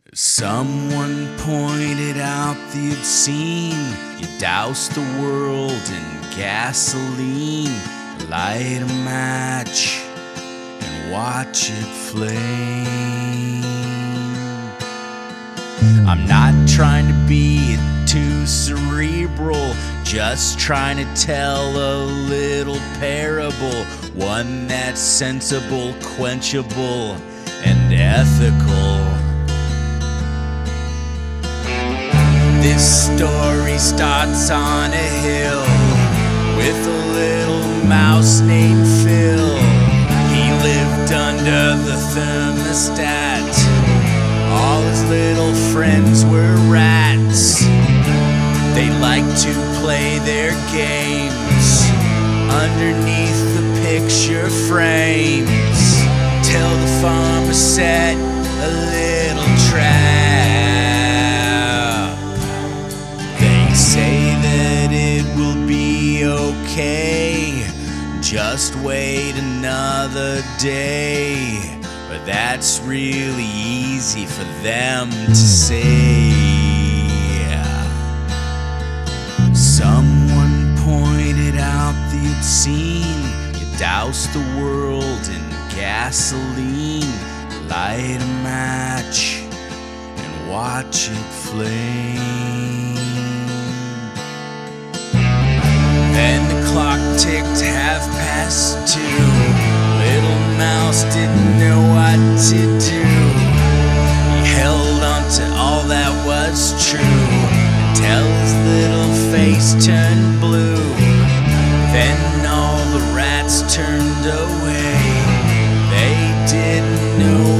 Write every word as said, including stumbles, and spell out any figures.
Someone pointed out the obscene. You douse the world in gasoline, light a match and watch it flame. I'm not trying to be too cerebral, just trying to tell a little parable, one that's sensible, quenchable, and ethical. This story starts on a hill with a little mouse named Phil. He lived under the thermostat. All his little friends were rats. They liked to play their games underneath the picture frames till the farmer set a little trap. Say that it will be okay, just wait another day. But that's really easy for them to say. Someone pointed out the obscene. You douse the world in gasoline, light a match and watch it flame. Then the clock ticked half past two. Little mouse didn't know what to do. He held on to all that was true until his little face turned blue. Then all the rats turned away. They didn't know